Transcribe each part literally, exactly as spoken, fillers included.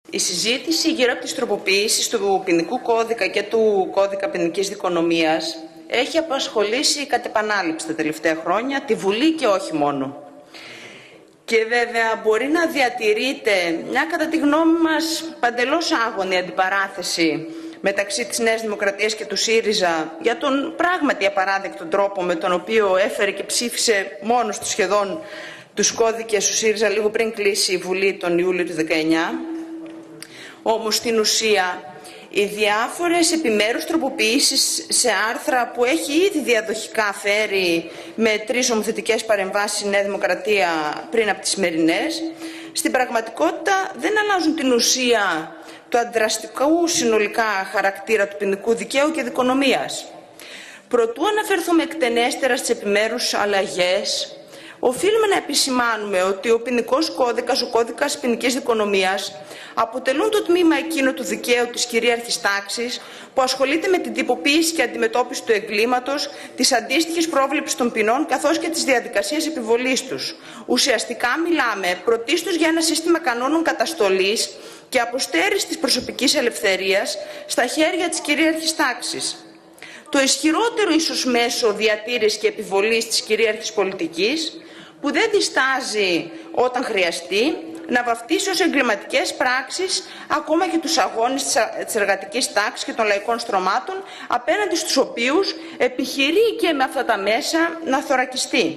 Η συζήτηση γύρω από τις τροποποιήσεις του ποινικού κώδικα και του κώδικα ποινικής δικονομίας έχει απασχολήσει κατ' επανάληψη τα τελευταία χρόνια τη Βουλή και όχι μόνο. Και βέβαια μπορεί να διατηρείται μια, κατά τη γνώμη μας, παντελώς άγωνη αντιπαράθεση μεταξύ της Νέας Δημοκρατίας και του ΣΥΡΙΖΑ για τον πράγματι απαράδεκτο τρόπο με τον οποίο έφερε και ψήφισε μόνος του σχεδόν τους κώδικες ο ΣΥΡΙΖΑ λίγο πριν κλείσει η Βουλή τον Ιούλιο του δεκαεννιά. Όμως στην ουσία οι διάφορες επιμέρους τροποποιήσεις σε άρθρα που έχει ήδη διαδοχικά φέρει με τρεις νομοθετικές παρεμβάσεις η Νέα Δημοκρατία πριν από τις σημερινές, στην πραγματικότητα δεν αλλάζουν την ουσία του αντιδραστικού συνολικά χαρακτήρα του ποινικού δικαίου και δικονομίας. Προτού αναφερθούμε εκτενέστερα στις επιμέρους αλλαγές, οφείλουμε να επισημάνουμε ότι ο ποινικός κώδικας, ο κώδικας ποινικής δικονομίας, αποτελούν το τμήμα εκείνο του δικαίου της κυρίαρχης τάξης που ασχολείται με την τυποποίηση και αντιμετώπιση του εγκλήματος, της αντίστοιχης πρόβλεψης των ποινών καθώς και της διαδικασίας επιβολής τους. Ουσιαστικά μιλάμε πρωτίστως για ένα σύστημα κανόνων καταστολής και αποστέρησης της προσωπικής ελευθερίας στα χέρια της κυρίαρχης τάξης. Το ισχυρότερο ίσως μέσο διατήρησης και επιβολής της κυρίαρχης πολιτικής, που δεν διστάζει όταν χρειαστεί να βαφτίσει ως εγκληματικές πράξεις ακόμα και τους αγώνες της εργατικής τάξης και των λαϊκών στρωμάτων, απέναντι στους οποίους επιχειρεί και με αυτά τα μέσα να θωρακιστεί.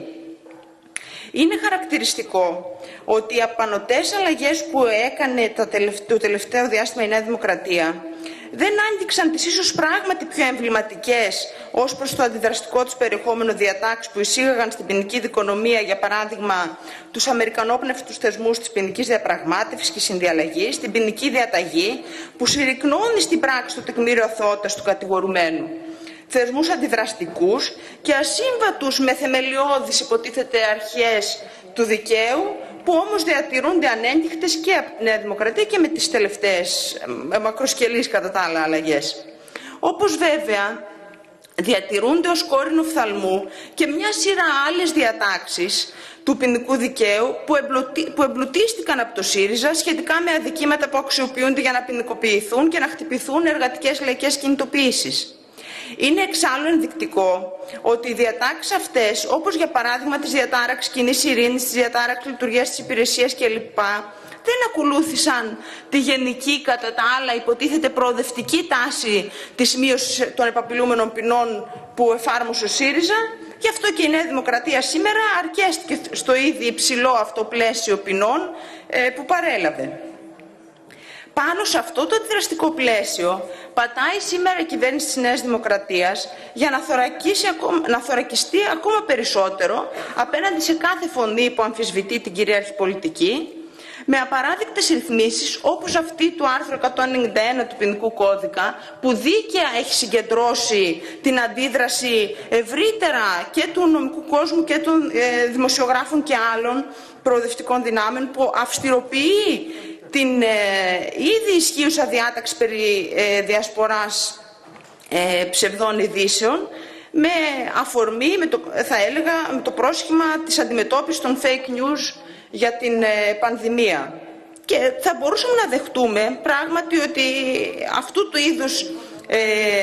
Είναι χαρακτηριστικό ότι οι απανωτές αλλαγές που έκανε το τελευταίο διάστημα η Νέα Δημοκρατία δεν άγγιξαν τις ίσως πράγματι πιο εμβληματικές ως προς το αντιδραστικό τους περιεχόμενο διατάξεις που εισήγαγαν στην ποινική δικονομία, για παράδειγμα, τους αμερικανόπνευστους θεσμούς της ποινικής διαπραγμάτευσης και συνδιαλλαγής, την ποινική διαταγή, που συρρυκνώνει στην πράξη το τεκμήριο αθωότητας του κατηγορουμένου. Θεσμούς αντιδραστικούς και ασύμβατους με θεμελιώδεις υποτίθεται αρχές του δικαίου, που όμως διατηρούνται ανέντυχτες και από τη Νέα Δημοκρατία και με τις τελευταίες μακροσκελείς κατά τα άλλα αλλαγές. Όπως βέβαια διατηρούνται ως κόρηνο φθαλμού και μια σειρά άλλες διατάξεις του ποινικού δικαίου που, εμπλουτί, που εμπλουτίστηκαν από το ΣΥΡΙΖΑ σχετικά με αδικήματα που αξιοποιούνται για να ποινικοποιηθούν και να χτυπηθούν εργατικές λαϊκές κινητοποιήσεις. Είναι εξάλλου ενδεικτικό ότι οι διατάξεις αυτές, όπως για παράδειγμα της διατάραξης κοινής ειρήνης, της διατάραξης λειτουργίας της υπηρεσίας κλπ., δεν ακολούθησαν τη γενική, κατά τα άλλα, υποτίθεται προοδευτική τάση της μείωσης των επαπειλούμενων ποινών που εφάρμοσε ο ΣΥΡΙΖΑ. Γι' αυτό και η Νέα Δημοκρατία σήμερα αρκέστηκε στο ήδη υψηλό αυτό πλαίσιο ποινών ε, που παρέλαβε. Πάνω σε αυτό το αντιδραστικό πλαίσιο πατάει σήμερα η κυβέρνηση της Νέας Δημοκρατίας για να, ακόμα, να θωρακιστεί ακόμα περισσότερο απέναντι σε κάθε φωνή που αμφισβητεί την κυρίαρχη πολιτική, με απαράδεκτες ρυθμίσεις όπως αυτή του άρθρου εκατόν ενενήντα ένα του ποινικού κώδικα, που δίκαια έχει συγκεντρώσει την αντίδραση ευρύτερα και του νομικού κόσμου και των ε, δημοσιογράφων και άλλων προοδευτικών δυνάμεων, που αυστηροποιεί την ε, ήδη ισχύουσα διάταξη περί ε, διασποράς ε, ψευδών ειδήσεων, με αφορμή, με το, θα έλεγα, με το πρόσχημα της αντιμετώπισης των fake news για την ε, πανδημία. Και θα μπορούσαμε να δεχτούμε πράγματι ότι αυτού του είδους ε,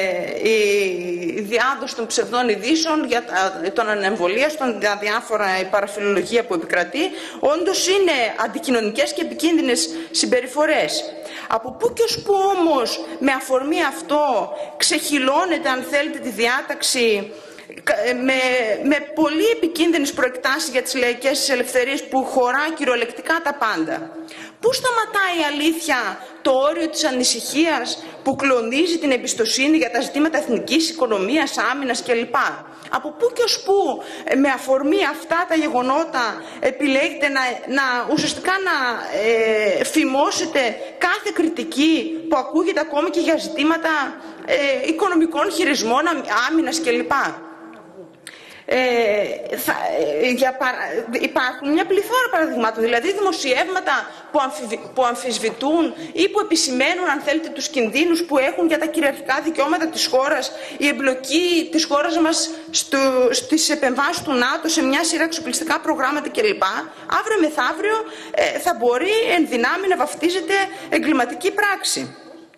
η διάδοση των ψευδών ειδήσεων για τον ανεμβολίαστον, για διάφορα η παραφιλολογία που επικρατεί, όντως είναι αντικοινωνικές και επικίνδυνες συμπεριφορές. Από πού και ως πού όμως με αφορμή αυτό ξεχυλώνεται, αν θέλετε, τη διάταξη με, με πολύ επικίνδυνες προεκτάσεις για τις λαϊκές ελευθερίες που χωρά κυριολεκτικά τα πάντα. Πού σταματάει η αλήθεια το όριο της ανησυχίας που κλονίζει την εμπιστοσύνη για τα ζητήματα εθνικής, οικονομίας, άμυνας κλπ. Από πού και ως πού με αφορμή αυτά τα γεγονότα επιλέγετε να, να ουσιαστικά να ε, φημώσετε κάθε κριτική που ακούγεται ακόμη και για ζητήματα ε, οικονομικών χειρισμών, άμυνας κλπ. Ε, θα, ε, για παρα... Υπάρχουν μια πληθώρα παραδειγμάτων, δηλαδή δημοσιεύματα που, αμφιβη... που αμφισβητούν ή που επισημαίνουν, αν θέλετε, τους κινδύνους που έχουν για τα κυριαρχικά δικαιώματα της χώρας, η εμπλοκή της χώρας μας στο... στις επεμβάσεις του ΝΑΤΟ σε μια σειρά εξοπλιστικά προγράμματα κλπ. Αύριο μεθαύριο ε, θα μπορεί εν δυνάμει να βαφτίζεται εγκληματική πράξη.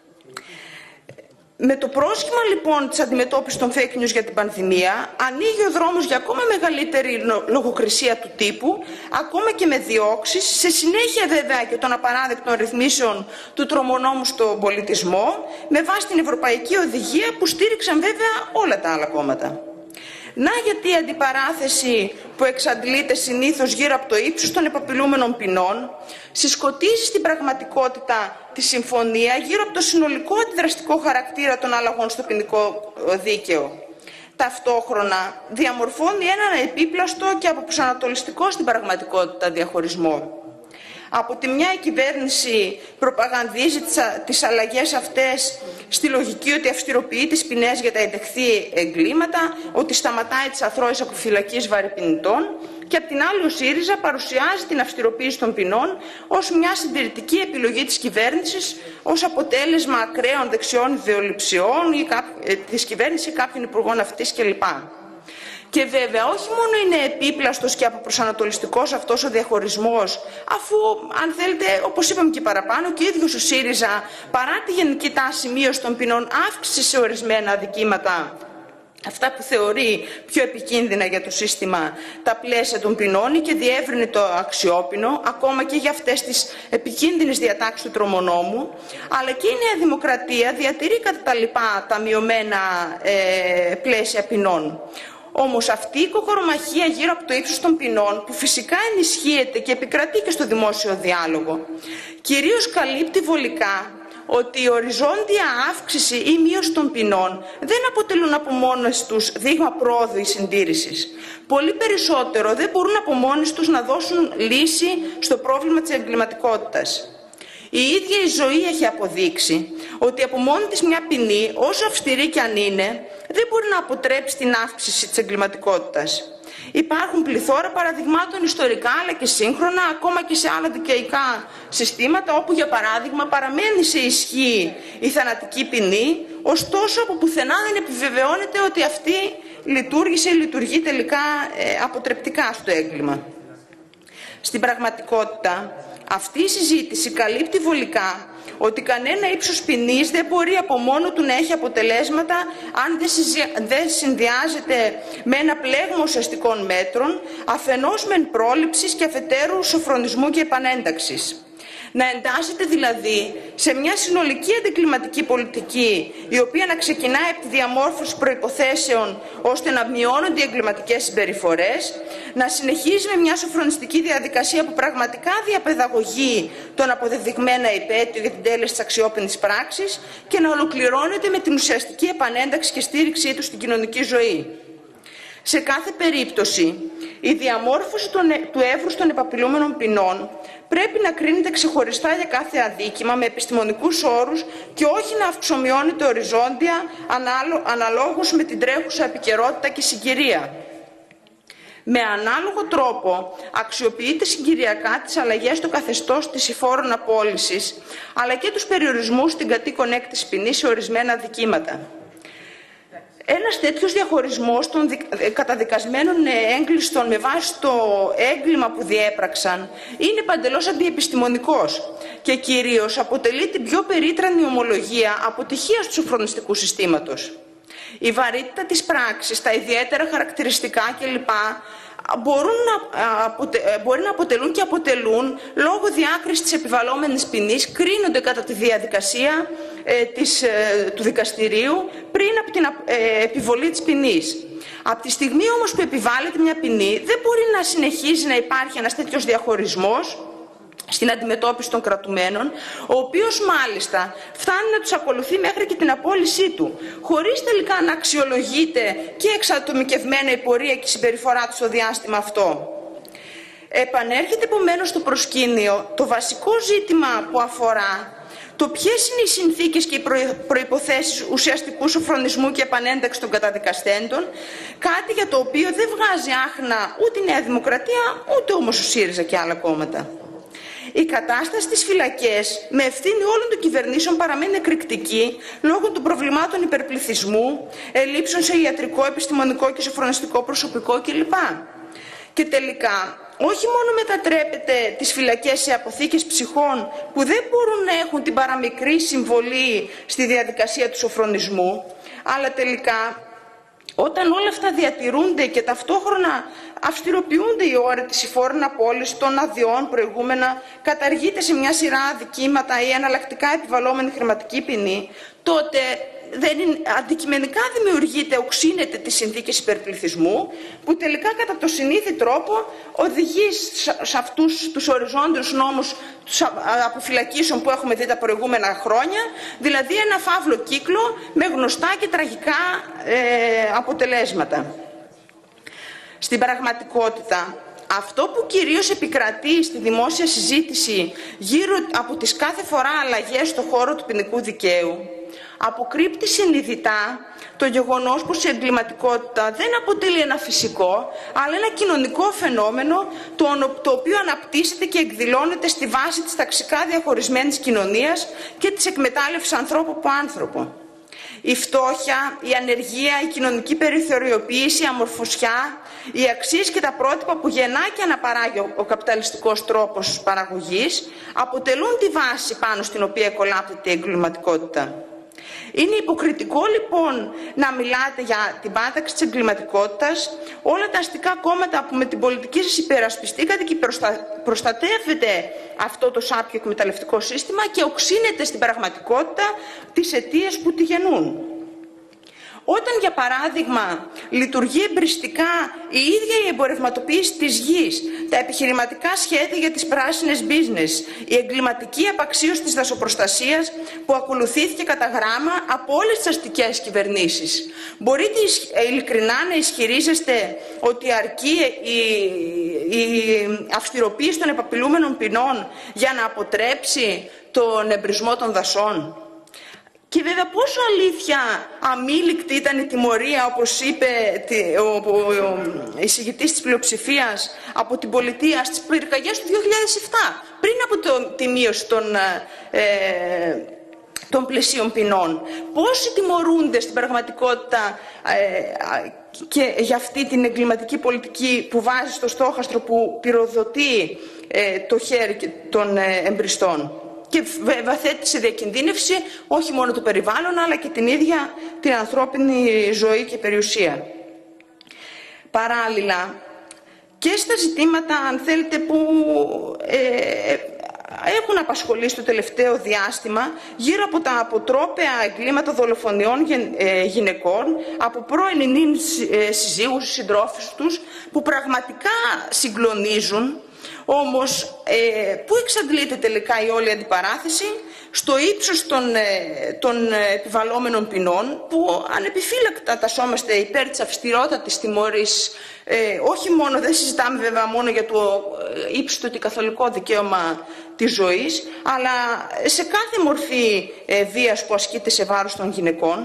Με το πρόσχημα λοιπόν της αντιμετώπισης των fake news για την πανδημία ανοίγει ο δρόμος για ακόμα μεγαλύτερη λογοκρισία του τύπου, ακόμα και με διώξεις, σε συνέχεια βέβαια και των απαράδεκτων ρυθμίσεων του τρομονόμου στον πολιτισμό, με βάση την Ευρωπαϊκή Οδηγία που στήριξαν βέβαια όλα τα άλλα κόμματα. Να γιατί η αντιπαράθεση που εξαντλείται συνήθως γύρω από το ύψος των επαπειλούμενων ποινών συσκοτίζει στην πραγματικότητα τη συμφωνία γύρω από το συνολικό αντιδραστικό χαρακτήρα των αλλαγών στο ποινικό δίκαιο. Ταυτόχρονα διαμορφώνει έναν επίπλαστο και αποπροσανατολιστικό στην πραγματικότητα διαχωρισμό. Από τη μια η κυβέρνηση προπαγανδίζει τις αλλαγές αυτές στη λογική ότι αυστηροποιεί τις ποινές για τα εντεχθή εγκλήματα, ότι σταματάει τις αθρώες αποφυλακής βαρυπινητών, και απ' την άλλη ο ΣΥΡΙΖΑ παρουσιάζει την αυστηροποίηση των ποινών ως μια συντηρητική επιλογή της κυβέρνησης, ως αποτέλεσμα ακραίων δεξιών ιδεολειψιών ή της κυβέρνησης ή κάποιων υπουργών αυτής κλπ. Και βέβαια όχι μόνο είναι επίπλαστος και αποπροσανατολιστικός αυτός ο διαχωρισμός, αφού αν θέλετε, όπως είπαμε και παραπάνω, και ο ίδιος ο ΣΥΡΙΖΑ παρά τη γενική τάση μείωση των ποινών αύξησε σε ορισμένα αδικήματα, αυτά που θεωρεί πιο επικίνδυνα για το σύστημα, τα πλαίσια των ποινών, και διεύρυνε το αξιόπινο ακόμα και για αυτές τις επικίνδυνες διατάξεις του τρομονόμου, αλλά και η Νέα Δημοκρατία διατηρεί κατά τα λοιπά τα μειωμένα ε, πλαίσια ποινών. Όμως αυτή η κοκορομαχία γύρω από το ύψος των ποινών, που φυσικά ενισχύεται και επικρατεί και στο δημόσιο διάλογο, κυρίως καλύπτει βολικά ότι η οριζόντια αύξηση ή μείωση των ποινών δεν αποτελούν από μόνες τους δείγμα πρόοδου ή συντήρησης. Πολύ περισσότερο δεν μπορούν από μόνες τους να δώσουν λύση στο πρόβλημα της εγκληματικότητας. Η ίδια η ζωή έχει αποδείξει ότι από μόνη της μια ποινή, όσο αυστηρή κι αν είναι, δεν μπορεί να αποτρέψει την αύξηση της εγκληματικότητας. Υπάρχουν πληθώρα παραδειγμάτων ιστορικά αλλά και σύγχρονα, ακόμα και σε άλλα δικαιικά συστήματα, όπου για παράδειγμα παραμένει σε ισχύ η θανατική ποινή, ωστόσο από πουθενά δεν επιβεβαιώνεται ότι αυτή λειτουργήσε ή λειτουργεί τελικά ε, αποτρεπτικά στο έγκλημα. Στην πραγματικότητα, αυτή η συζήτηση καλύπτει βολικά ότι κανένα ύψος ποινής δεν μπορεί από μόνο του να έχει αποτελέσματα αν δεν συνδυάζεται με ένα πλέγμα ουσιαστικών μέτρων, αφενός μεν πρόληψης και αφετέρου σοφρονισμού και επανένταξης. Να εντάσσεται δηλαδή σε μια συνολική αντικλιματική πολιτική, η οποία να ξεκινάει από τη διαμόρφωση προϋποθέσεων ώστε να μειώνονται οι εγκληματικές συμπεριφορές, να συνεχίζει με μια σοφρονιστική διαδικασία που πραγματικά διαπαιδαγωγεί τον αποδεδειγμένα υπέτειο για την τέλεση της αξιόπινης πράξης και να ολοκληρώνεται με την ουσιαστική επανένταξη και στήριξή του στην κοινωνική ζωή. Σε κάθε περίπτωση, η διαμόρφωση του εύρους των επαπειλούμενων ποινών πρέπει να κρίνεται ξεχωριστά για κάθε αδίκημα με επιστημονικούς όρους και όχι να αυξομειώνεται οριζόντια αναλόγως με την τρέχουσα επικαιρότητα και συγκυρία. Με ανάλογο τρόπο αξιοποιείται συγκυριακά τις αλλαγές στο καθεστώς της υφόρων απόλυσης, αλλά και τους περιορισμούς στην κατοίκον έκτηση ποινής σε ορισμένα αδικήματα. Ένας τέτοιος διαχωρισμός των καταδικασμένων έγκλειστων με βάση το έγκλημα που διέπραξαν είναι παντελώς αντιεπιστημονικός και κυρίως αποτελεί την πιο περίτρανη ομολογία αποτυχίας του σοφρονιστικού συστήματος. Η βαρύτητα της πράξης, τα ιδιαίτερα χαρακτηριστικά κλπ. Μπορούν να, αποτε, μπορεί να αποτελούν και αποτελούν λόγω διάκρισης της επιβαλλόμενης ποινής, κρίνονται κατά τη διαδικασία ε, της, ε, του δικαστηρίου πριν από την ε, επιβολή της ποινής. Από τη στιγμή όμως που επιβάλλεται μια ποινή δεν μπορεί να συνεχίζει να υπάρχει ένας τέτοιος διαχωρισμός στην αντιμετώπιση των κρατουμένων, ο οποίος μάλιστα φτάνει να τους ακολουθεί μέχρι και την απόλυσή του, χωρίς τελικά να αξιολογείται και εξατομικευμένα η πορεία και η συμπεριφορά του στο διάστημα αυτό. Επανέρχεται επομένως στο προσκήνιο το βασικό ζήτημα που αφορά το ποιες είναι οι συνθήκες και οι προϋποθέσεις ουσιαστικού σοφρονισμού και επανένταξη των καταδικαστέντων, κάτι για το οποίο δεν βγάζει άχνα ούτε η Νέα Δημοκρατία, ούτε όμως ο ΣΥΡΙΖΑ και άλλα κόμματα. Η κατάσταση στις φυλακές με ευθύνη όλων των κυβερνήσεων παραμένει εκρηκτική λόγω των προβλημάτων υπερπληθυσμού, ελλείψεων σε ιατρικό, επιστημονικό και σοφρονιστικό προσωπικό κλπ. Και τελικά, όχι μόνο μετατρέπεται τις φυλακές σε αποθήκες ψυχών που δεν μπορούν να έχουν την παραμικρή συμβολή στη διαδικασία του σοφρονισμού, αλλά τελικά όταν όλα αυτά διατηρούνται και ταυτόχρονα αυστηροποιούνται οι όροι της υφόρων απόλυσης των αδειών προηγούμενα, καταργείται σε μια σειρά αδικήματα ή εναλλακτικά επιβαλλόμενη χρηματική ποινή, τότε δεν είναι, αντικειμενικά δημιουργείται, οξύνεται τις συνθήκες υπερπληθυσμού, που τελικά κατά το συνήθι τρόπο οδηγεί σε αυτούς τους οριζόντιους νόμους αποφυλακίσεων που έχουμε δει τα προηγούμενα χρόνια, δηλαδή ένα φαύλο κύκλο με γνωστά και τραγικά ε, αποτελέσματα. Στην πραγματικότητα, αυτό που κυρίως επικρατεί στη δημόσια συζήτηση γύρω από τις κάθε φορά αλλαγές στον χώρο του ποινικού δικαίου, αποκρύπτει συνειδητά το γεγονός πως η εγκληματικότητα δεν αποτελεί ένα φυσικό, αλλά ένα κοινωνικό φαινόμενο το οποίο αναπτύσσεται και εκδηλώνεται στη βάση της ταξικά διαχωρισμένης κοινωνίας και της εκμετάλλευσης ανθρώπου από άνθρωπο. Η φτώχεια, η ανεργία, η κοινωνική περιθωριοποίηση, η αμορφωσιά, οι αξίες και τα πρότυπα που γεννά και αναπαράγει ο καπιταλιστικός τρόπος παραγωγής αποτελούν τη βάση πάνω στην οποία εκολάπτεται η εγκληματικότητα. Είναι υποκριτικό λοιπόν να μιλάτε για την πάταξη της εγκληματικότητας, όλα τα αστικά κόμματα που με την πολιτική σας υπερασπιστήκατε και προστα... προστατεύετε αυτό το σάπιο εκμεταλλευτικό σύστημα και οξύνετε στην πραγματικότητα τις αιτίες που τη γεννούν. Όταν, για παράδειγμα, λειτουργεί εμπριστικά η ίδια η εμπορευματοποίηση της γης, τα επιχειρηματικά σχέδια για τις πράσινες business, η εγκληματική απαξίωση της δασοπροστασίας που ακολουθήθηκε κατά γράμμα από όλες τις αστικές κυβερνήσεις, μπορείτε ειλικρινά να ισχυρίζεστε ότι αρκεί η, η αυστηροποίηση των επαπειλούμενων ποινών για να αποτρέψει τον εμπρισμό των δασών? Και βέβαια πόσο αλήθεια αμήλικτη ήταν η τιμωρία, όπως είπε ο, ο, ο εισηγητής της πλειοψηφίας, από την πολιτεία στις πυρκαγιές του δύο χιλιάδες επτά, πριν από το, τη μείωση των, ε, των πλαισίων ποινών. Πόσοι τιμωρούνται στην πραγματικότητα ε, και για αυτή την εγκληματική πολιτική που βάζει στο στόχαστρο, που πυροδοτεί ε, το χέρι των ε, εμπριστών. Και βέβαια θέτει σε διακινδύνευση όχι μόνο το περιβάλλον, αλλά και την ίδια την ανθρώπινη ζωή και περιουσία. Παράλληλα, και στα ζητήματα, αν θέλετε, που ε, έχουν απασχολήσει το τελευταίο διάστημα γύρω από τα αποτρόπαια εγκλήματα δολοφονιών γυναικών από πρώην συζύγους, συντρόφους τους, που πραγματικά συγκλονίζουν. Όμως, ε, πού εξαντλείται τελικά η όλη αντιπαράθεση? Στο ύψος των, ε, των επιβαλλόμενων ποινών, που ανεπιφύλακτα τασσόμαστε υπέρ της αυστηρότατης τιμωρής. Ε, όχι μόνο, δεν συζητάμε βέβαια μόνο για το ε, ύψιστο και καθολικό δικαίωμα της ζωής, αλλά σε κάθε μορφή ε, βίας που ασκείται σε βάρος των γυναικών.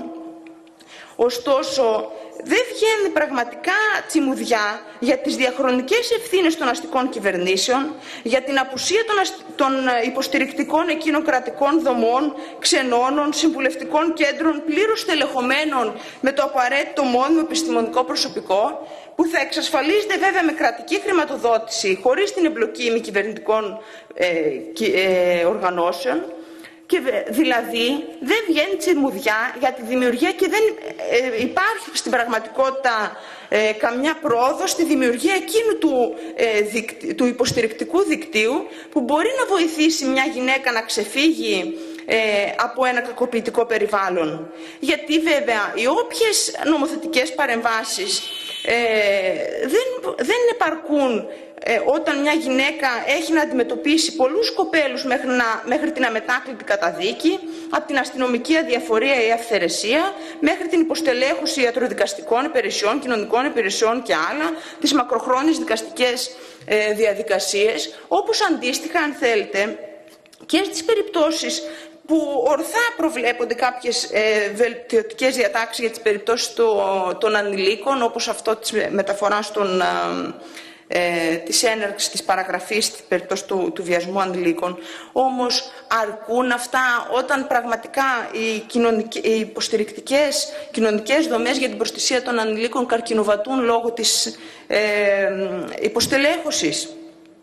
Ωστόσο, δεν βγαίνει πραγματικά τσιμουδιά για τις διαχρονικές ευθύνες των αστικών κυβερνήσεων, για την απουσία των, ασ... των υποστηρικτικών εκείνων κρατικών δομών, ξενώνων, συμβουλευτικών κέντρων, πλήρως τελεχωμένων με το απαραίτητο μόνιμο επιστημονικό προσωπικό, που θα εξασφαλίζεται βέβαια με κρατική χρηματοδότηση, χωρίς την εμπλοκή μη κυβερνητικών ε, ε, οργανώσεων. Και δηλαδή δεν βγαίνει τσιμουδιά για τη δημιουργία και δεν ε, υπάρχει στην πραγματικότητα ε, καμιά πρόοδος στη δημιουργία εκείνου του, ε, δικ, του υποστηρικτικού δικτύου που μπορεί να βοηθήσει μια γυναίκα να ξεφύγει ε, από ένα κακοποιητικό περιβάλλον. Γιατί βέβαια οι όποιες νομοθετικές παρεμβάσεις ε, δεν, δεν επαρκούν Ε, όταν μια γυναίκα έχει να αντιμετωπίσει πολλούς κοπέλους μέχρι, να, μέχρι την αμετάκλητη καταδίκη, από την αστυνομική αδιαφορία ή αυθαιρεσία, μέχρι την υποστελέχωση ιατροδικαστικών υπηρεσιών, κοινωνικών υπηρεσιών και άλλα, τις μακροχρόνιες δικαστικές ε, διαδικασίες, όπως αντίστοιχα, αν θέλετε, και στις περιπτώσεις που ορθά προβλέπονται κάποιες ε, βελτιωτικές διατάξεις για τις περιπτώσεις το, των ανηλίκων, όπως αυτό της μεταφοράς των, ε, της έναρξης της παραγραφής στην περίπτωση του, του βιασμού ανηλίκων. Όμως αρκούν αυτά όταν πραγματικά οι, οι υποστηρικτικές κοινωνικές δομές για την προστασία των ανηλίκων καρκινοβατούν λόγω της ε, υποστελέχωσης?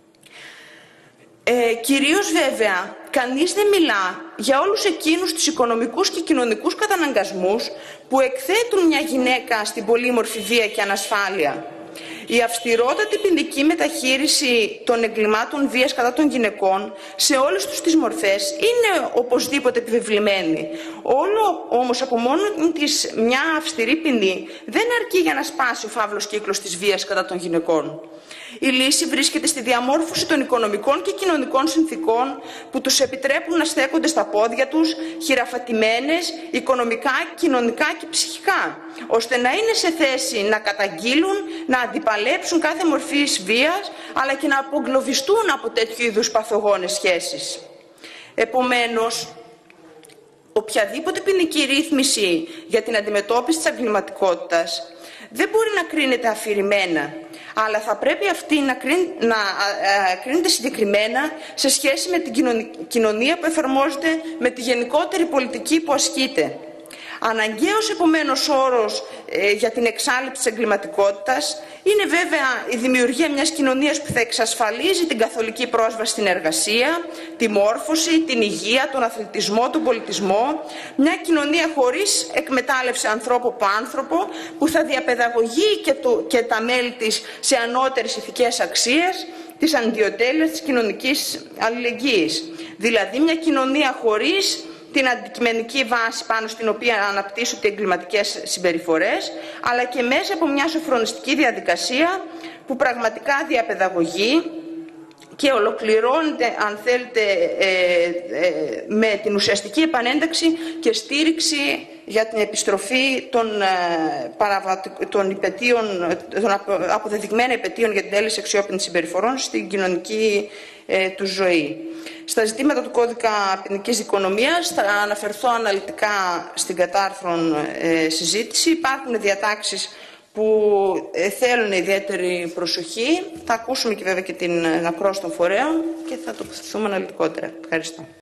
Ε, κυρίως βέβαια, κανείς δεν μιλά για όλους εκείνους τους οικονομικούς και κοινωνικούς καταναγκασμούς που εκθέτουν μια γυναίκα στην πολύμορφη βία και ανασφάλεια. Η αυστηρότατη ποινική μεταχείριση των εγκλημάτων βίας κατά των γυναικών σε όλες τους τις μορφές είναι οπωσδήποτε επιβεβλημένη. Όλο όμως από μόνο της μια αυστηρή ποινή δεν αρκεί για να σπάσει ο φαύλος κύκλος της βίας κατά των γυναικών. Η λύση βρίσκεται στη διαμόρφωση των οικονομικών και κοινωνικών συνθήκων που τους επιτρέπουν να στέκονται στα πόδια τους, χειραφατημένες, οικονομικά, κοινωνικά και ψυχικά, ώστε να είναι σε θέση να καταγγείλουν, να αντιπαλέψουν κάθε μορφή βίας, αλλά και να απογκλωβιστούν από τέτοιου είδους παθογόνες σχέσεις. Επομένως, οποιαδήποτε ποινική ρύθμιση για την αντιμετώπιση της εγκληματικότητας δεν μπορεί να κρίνεται αφηρημένα, αλλά θα πρέπει αυτή να, κρίνει, να α, α, κρίνεται συγκεκριμένα σε σχέση με την κοινωνία που εφαρμόζεται, με τη γενικότερη πολιτική που ασκείται. Αναγκαίος επομένως όρος ε, για την εξάλληψη της εγκληματικότητας είναι βέβαια η δημιουργία μιας κοινωνίας που θα εξασφαλίζει την καθολική πρόσβαση στην εργασία, τη μόρφωση, την υγεία, τον αθλητισμό, τον πολιτισμό, μια κοινωνία χωρίς εκμετάλλευση ανθρώπου από άνθρωπο, που θα διαπαιδαγωγεί και, το, και τα μέλη της σε ανώτερες ηθικές αξίες, της αντιοτέλειας της κοινωνικής αλληλεγγύης. Δηλαδή μια κοινωνία χωρίς την αντικειμενική βάση πάνω στην οποία αναπτύσσονται εγκληματικές συμπεριφορές, αλλά και μέσα από μια σοφρονιστική διαδικασία που πραγματικά διαπαιδαγωγεί και ολοκληρώνεται, αν θέλετε, ε, ε, με την ουσιαστική επανένταξη και στήριξη για την επιστροφή των, ε, των, υπετίων, των αποδεδειγμένων υπετίων για την τέλεση αξιόπινων συμπεριφορών στην κοινωνική ε, του ζωή. Στα ζητήματα του κώδικα ποινικής δικονομίας θα αναφερθώ αναλυτικά στην κατάρθρον ε, συζήτηση. Υπάρχουν διατάξεις που ε, θέλουν ιδιαίτερη προσοχή. Θα ακούσουμε και βέβαια και την ακρόαση των φορέων και θα τοποθετηθούμε αναλυτικότερα. Ευχαριστώ.